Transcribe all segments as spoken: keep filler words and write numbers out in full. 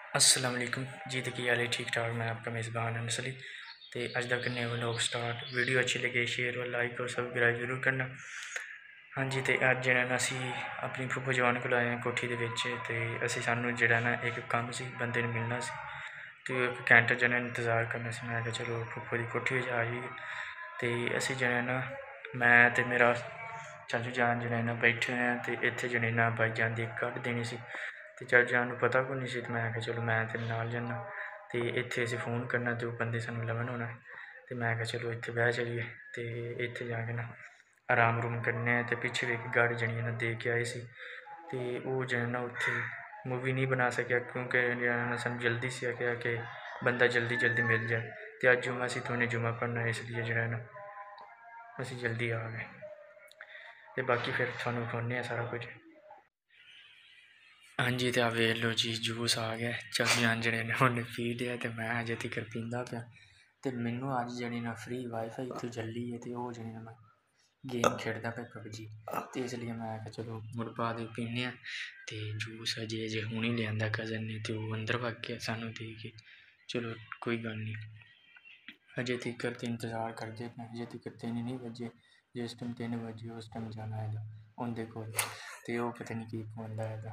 अस्सलाम वालेकुम जी। तो की हाल है? ठीक ठाक। मैं आपका मेज़बान अनसली। तो अज तक करने व्लॉग स्टार्ट। वीडियो अच्छी लगे शेयर और लाइक और सबसक्राइब जरूर करना। हाँ जी, तो अज जो असी अपनी फुफू जवान को आए हैं कोठी के तो असी सानू जो ना एक काम से बंदे ने मिलना सी, तो एक घंटे जो इंतज़ार करना से। मैं चलो फुफू की कोठी आ जाइए। तो असी जो ना मैं तो मेरा चाचू जान जो ना बैठे हैं तो इतने जो ना बाई जान की कट देनी सी। तो चाचू जान पता को नहीं सी। तो मैं चलो मैं तेरे नाल जाना। तो इतने असी फोन करना तो बंदे सानू लभन होना। तो मैं चलो इतने बह चलीए। तो इतने जाके ना आराम रूम करने। तो पिछे भी एक गाड़ी जनी ना दे के आए सी। तो वो जो ना उत्थे मूवी नहीं बना सकिया क्योंकि सू जल्दी से आख्या कि बंदा जल्दी जल्दी मिल जाए। तो अज जुम्मा से थोड़े जुम्मा पढ़ना, इसलिए जो ना असी जल्दी आ गए। तो बाकी फिर थोड़ा विखाने सारा कुछ। हाँ जी, तो आ वेख लो जी जूस आ गया। चाचू जान जने ने उन्हें पी लिया तो मैं अजे तक पींदा पाया। तो मैनू अज जनी ना फ्री वाईफाई इतों चली है। तो वह जनी मैं गेम खेड़ता पे पबजी। तो इसलिए मैं चलो मुड़ बाद पीने। तो जूस अजे अजे हूँ ही लिया कज़न ने। तो वो अंदर वग गया सानू दे के। चलो कोई गल नहीं, अजे तक तो इंतज़ार करते पे। अजे तक तीन नहीं बजे। जिस टाइम तीन बजे उस टाइम जाना है उनके को। तो वह पता नहीं की पौंदा है।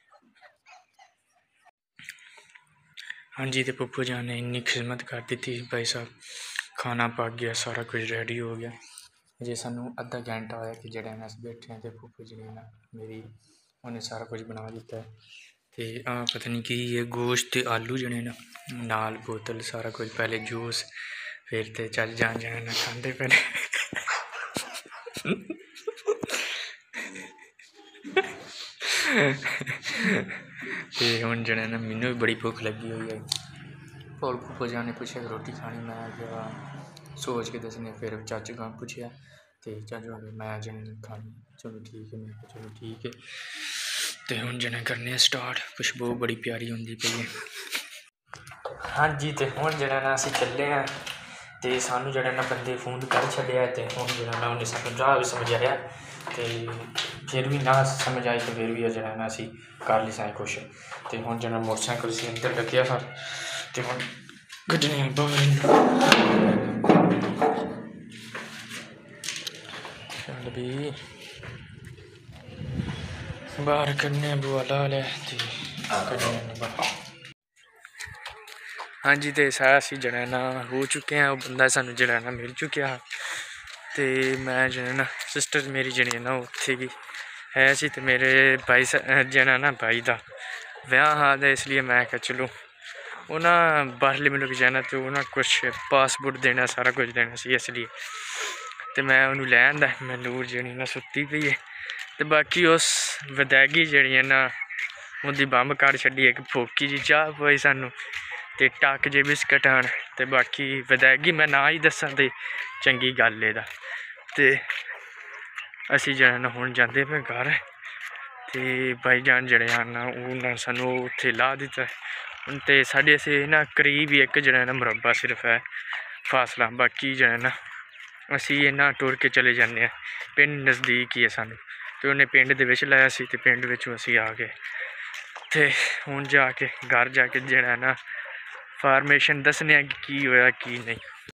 हाँ जी, तो पप्पू जान ने इन्नी खिदमत कर दी थी भाई साहब। खाना पक गया, सारा कुछ रेडी हो गया। जे सानू अद्धा घंटा होया कि जड़े अस बैठे हैं। तो पप्पू जी ने ना मेरी उन्हें सारा कुछ बना दिता है। तो आ पता नहीं कि ये गोश्त आलू जने ना नाल बोतल सारा कुछ, पहले जूस, फिर तो चल जान जने ना खाते पे। तो हूँ जने ना मैनू भी बड़ी भुख लगी हुई है। और फुफो जान ने पूछा रोटी खानी, मैं क्या सोच के दसने। फिर चाचू का पूछा तो चाचू ने मैं जन खानी। चलो ठीक है, मैं चलो ठीक है। तो हूँ जने करने स्टार्ट। खुशबू बड़ी प्यारी होंगी पई है। हाँ जी, तो हूँ जने ना असी चले हैं। तो सानू जड़े ना बंदे फोन कर छड़िया। तो हूँ जड़ा ना उन्हें सानू राह भी समझाया। तो फिर भी ना समझ आई तो फिर भी जड़ा ना असी कर ली साए कुछ। तो हूँ जड़ा मोटरसाइकिल से अंदर लग्या सर। तो हूँ गड्ढने बाहर चल भी बाहर कन्ने बुआ ला लै। हाँ जी, तो सारा असी जने ना हो चुके हैं। वो बंदा सानू जड़ा ना मिल चुकिया। तो मैं जने ना सिस्टर मेरी जनी ना उत्थे की है सी। तो मेरे भाई जना ना भाई का ब्याह हाँ। तो इसलिए मैं क्या चलो वो ना बाहरले मुल्क जाना। तो ना कुछ पासपोर्ट देना, सारा कुछ देना सी। इसलिए तो मैं उन्होंने लै आंदा। मैं नूर जनी ना सुती पई है। तो बाकी उस वदैगी जड़ी ना उनकी बंब कड़ छड़ी। एक फोकी जी चाह पई सानू ते टक जे बिस्कट आन। तो बाकी वदैगी मैं ना ही दसा तो चंगी गल एदा। तो असी जने ना हुण जाते पे घर। तो भाई जान जड़े आना उन्हें सानू उत्थे ला दिता। तो साढ़े से ना करीब एक जने ना मुरब्बा सिर्फ है फासला। बाकी जने ना असी ना टुर के चले जाने। पिंड नज़दीक ही है सानू। तो उन्हें पिंड दे विच लाया सी। तो पिंड विचों असी आ गए। तो हुण जाके घर जाके जड़ा ना फार्मेशन दसने कि की होया की नहीं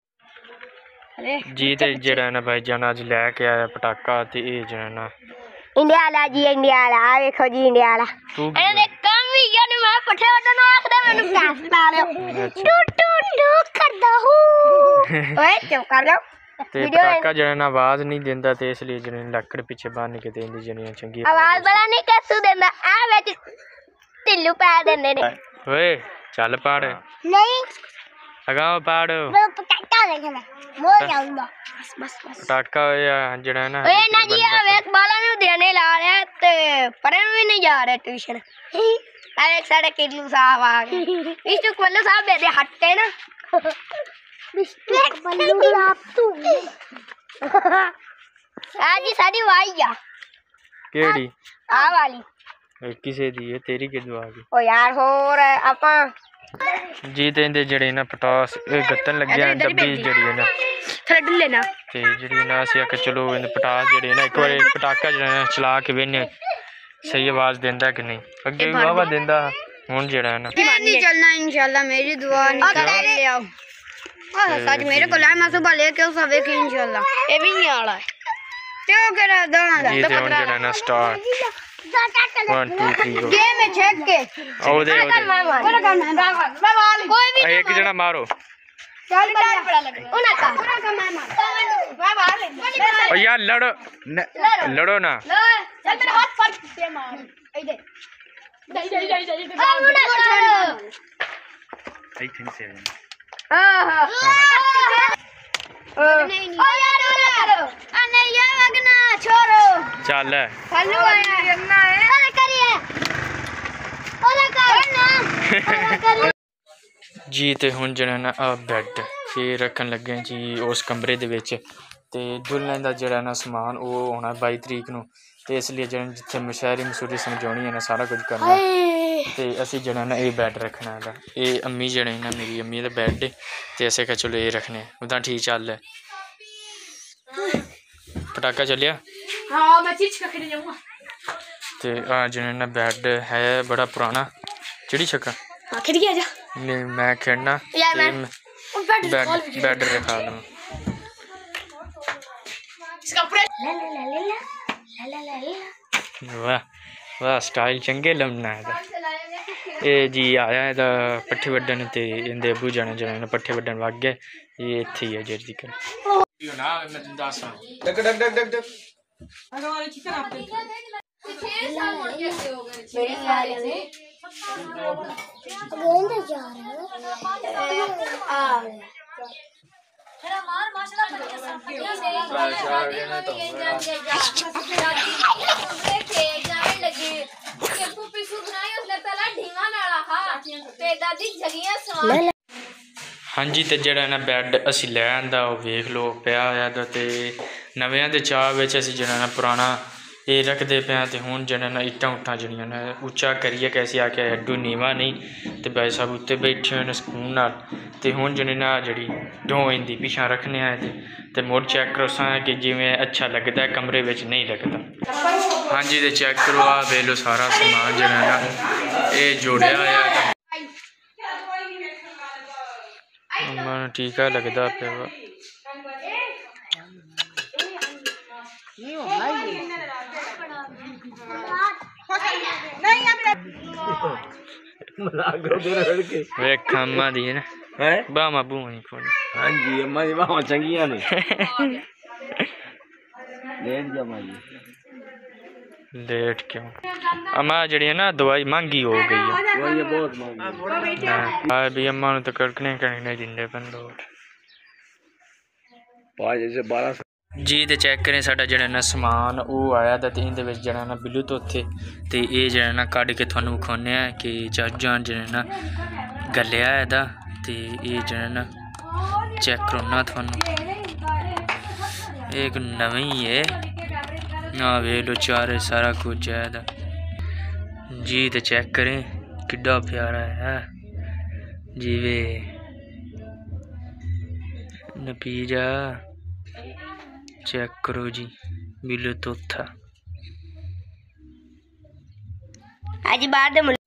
जी। तो जड़ा ना भाई जान अज लैके आया पटाका। तो ये जड़ा ना इंडिया वाला जी, इंडिया वाला आ देखो जी, इंडिया वाला ਇਹਨੇ ਕੰਮ ਵੀ ਗਿਆ ਨੇ। ਮੈਂ ਪੱਠੇ ਵੱਢਣ ਆਖਦਾ ਮੈਨੂੰ ਪੈਸ ਲਾ ਲਿਓ। ਟੂ ਟੂ ਟੂ ਕਰਦਾ ਹੂੰ। ਓਏ ਚੁੱਪ ਕਰ ਜਾ। ਤੇ ਪਟਾਕਾ ਜਿਹੜਾ ਨਾ ਆਵਾਜ਼ ਨਹੀਂ ਦਿੰਦਾ। ਤੇ ਇਸ ਲਈ ਜਿਹਨੇ ਲੱਕੜ ਪਿੱਛੇ ਬੰਨ ਕੇ ਦੇਂਦੀ ਜਿਹੜੀਆਂ ਚੰਗੀ ਆਵਾਜ਼ ਬੜਾ ਨਹੀਂ ਕੱਸੂ ਦਿੰਦਾ। ਆ ਵਿੱਚ ਢਿੱਲੂ ਪਾ ਦਿੰਦੇ ਨੇ। ਓਏ ਚੱਲ ਪਾੜ ਨਹੀਂ ਅਗਾਂਹ ਪਾੜ। ਮੈਂ ਪਟਾਕਾ ਦੇਖਣਾ ਮੋਰ ਜਾਊਂਗਾ। ਬਸ ਬਸ ਬਸ ਪਟਾਕਾ ਜਿਹੜਾ ਨਾ ਓਏ ਨਾ ਜੀ ਆ ਵੇਖ ਬਾਲਾਂ ਨੂੰ ਦੇਣੇ ਲਾ ਲਿਆ। ਤੇ ਪੜਨ ਵੀ ਨਹੀਂ ਜਾ ਰਿਹਾ ਟਿਊਸ਼ਨ। ਆ ਵੇਖ ਸਾਡੇ ਕਿੱਲੂ ਸਾਹਿਬ ਆ ਗਏ। ਮਿਸਟਰ ਕੋਲੂ ਸਾਹਿਬ ਦੇ ਹੱਟੇ ਨਾ। ਮਿਸਟਰ ਕੋਲੂ ਸਾਹਿਬ ਤੂੰ ਆ ਜੀ ਸਾਡੀ ਵਾਈ ਆ ਕਿਹੜੀ ਆ ਵਾਲੀ ਕਿਸੇ ਦੀ ਹੈ ਤੇਰੀ ਕਿਦੋਂ ਆ ਗਈ। ਓ ਯਾਰ ਹੋਰ ਆਪਾਂ ਜੀ ਤੇ ਇਹਦੇ ਜਿਹੜੇ ਨਾ ਪਟਾਸ ਗੱਤਨ ਲੱਗਿਆ ਡੱਬੀ ਜਿਹੜੀ ਨਾ ਥਰਡ ਲੈਣਾ। ਤੇ ਜਿਹੜੀ ਨਾ ਅਸੀਂ ਆਖਿਆ ਚਲੋ ਇਹਦੇ ਪਟਾਸ ਜਿਹੜੇ ਨਾ ਇੱਕ ਵਾਰੀ ਪਟਾਕਾ ਜਿਹੜਾ ਚਲਾ ਕੇ ਵੇਨੇ ਸਹੀ ਆਵਾਜ਼ ਦਿੰਦਾ ਕਿ ਨਹੀਂ। ਅੱਗੇ ਵੀ ਵਾਵਾ ਦਿੰਦਾ हुण जेड़ा है ना नहीं चलना इंशाल्लाह, मेरी दुआ निकाल ले आओ। सच मेरे को लाए मैं सुबह लेके उस वेख इंशाल्लाह ये भी नहीं आला ते ओ करा दाना जी ते हुण जेड़ा ना start one two three go game में छेक के ओ दे ओ दे कोई करना है मैं मार कोई भी एक जना मारो चल डर पड़ा लगे उना का उना का मैं मार मैं मार ले ओ यार लड़ो न- लड़ो ना लो चल मेरे हाथ पर से मार इधर दई दई दई दई अब उना छोड़ आई थिंक से आहा नहीं नहीं ओ यार उना करो आ नहीं ये वगना छोड़ो चल हेलो आया करना है अरे करिए ओला कर ना जी ते हुण जेड़ा ना आ बैड ये रखन लगे जी उस कमरे दे विच ते दुल्हन दा जेड़ा ना समान वो होना बाई तरीक नूं ते इसलिए जेड़ा जिथे मशहरी मसूरी समझाउणी है ना सारा कुछ करना ते असी जेड़ा ना ये बैड रखना है ये अम्मी जेड़ा ना मेरी अम्मी दा बैड है ते असें कहा चलो ये रखने उदा ठीक चल है पटाका चलिया हां मैं चीज का खेलने जाऊंगा ते आ जेड़ा ना बैड है बड़ा पुराना चिड़ी छक्का हां खेल के आजा नहीं मैं खेलना यार मैं बैड बैड बैड रखा लूं इसका प्रेस ला ला ला ला ला ला ला वाह वाह स्टाइल चंगे लमना है ये जी आया है पट्ठे वड्डन ते इंदे अबू जाने जाने पट्ठे वड्डन वग गए ये इत्थे ही है जेड़ दी कर यो ना मैं तुम दस duck duck duck duck duck अरे वाले चिकन आपके छह साल मोड़ कैसे हो गए मेरे साल से गोंद जा रहा है आ तेरा मार माशाल्लाह बढ़िया सब बढ़िया से देखे जाने लगे के पुपी सुनाई उसने तला ढीमा नाला हा ते दादी जगियां सवाल हाँ जी तो जेड़ा ना बैड असी लै आंदा वो वेख लो पिया होया दा ते नवें दे चाह विच असी जेड़ा ना पुराना ये रखते पे तो हूँ जेड़ा ना इट्टां उट्टां जड़ियां ना उच्चा करिए कैसे आख्या एडू नीवा नहीं तो भाई साहब उत्ते बैठे हुए ने सकून नाल ते हूँ जेड़ी ना जड़ी ढो इंदी पिछा रखने आए थे ते मुड़ चेक करो सा कि जिवें अच्छा लगता है कमरे विच नहीं लगता। हाँ जी तो चेक करो आ वे लो सारा समान जेड़ा ना ये जोड़िया होया मन टीका लगता पे वे खामा दी ना बामा बूही खोनी हाँ जी अम्मा जी बामा चंगियां ने लेट जा मां जी लेट क्यों अम्मा जड़ी है ना दवाई महंगी हो गई है दवाई बहुत महंगी आ भी अम्मा नु तो कड़कने कड़कने दिंदे पन लोग पाँच जैसे बारह जी तो चेक करें साडा जेड़ा ना समान वो आया था इंदे विच जेड़ा ना बिल्लू तोथे ते ये जेड़ा ना कढ के थानू विखाने कि चाजान जेड़ा ना गलिया है दा ते ये जेड़ा ना चेक करना थानू एक नवी है ना वे लो चारे सारा कुछ है दा जी तो चेक करें किड्डा प्यारा है जी वे नपीजा चेक करो जी बिल्लू तोथा आज बाहर दे मुल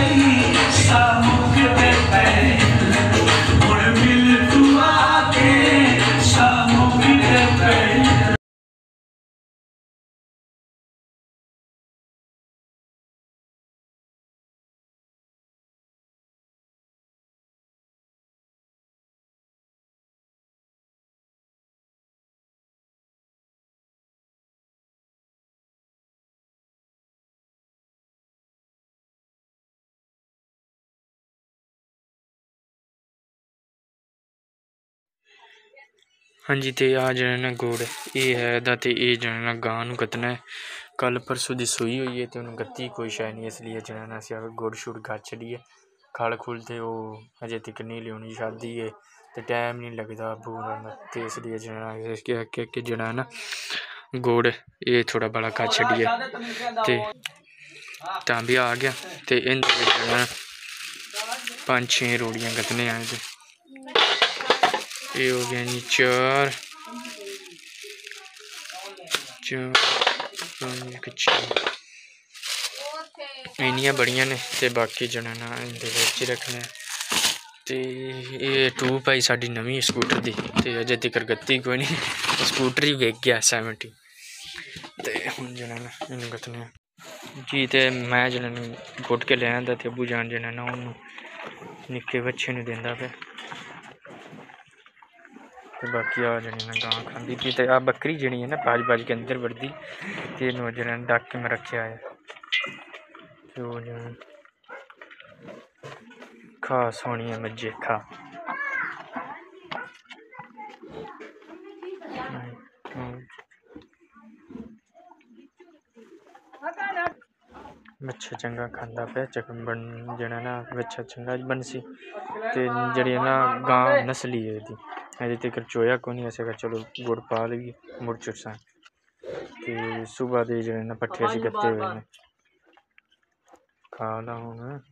हाँ जी तो आ जो ना गुड़ ये है दा ते ये जो ना गां नू कतना है कल परसों की सूई हुई है तो उन्हें गत्ती कोई शायद नहीं इसलिए जो ना अस गुड़ शुड़ गा छड़िए खल खुल तो वो अजे तक नहीं लियानी शादी है तो टाइम नहीं लगता पूरा तो इसलिए जो ना कि जो ना गुड़ ये थोड़ा बड़ा गा छड़िए तो तां भी आ गया तो इन पाँच छे रोड़ियाँ गतने आए थे ये हो गया जी चार चार पाँच छः इन्नियां बड़ियां ने ते बाकी जना ना इंदे विच ही रखने ते ये टूब आई साडी नवीं स्कूटर दी ते अजे तक गत्ती कोई नहीं स्कूटर ही विक गया सैवनटी ते हुण जना ना इन्नू गत्तने जी ते मैं जना गुट के ले आंदा ते अब्बू जान जना ना उन्नू निक्के बच्चे नू देंदा पे ते बाकी आ जनी ना गां खांदी पी ते आ बकरी जनी है ना बाज बाज के अंदर बढ़दी ते इन्नू जना डाके में रखा है तो जना खा सोनी है मज्जे खा बच्चा चंगा खांदा पे चकन बन जना ना बच्चा चंगा बनसी ते जड़ी ना गां नस्ली है दी अजे तक चोया को नहीं ऐसे चलो गुड़ पा लगी मुड़ चुरसा ते सुबह दे जने ना पट्ठे से गत्ते हुए ने खा ला हूं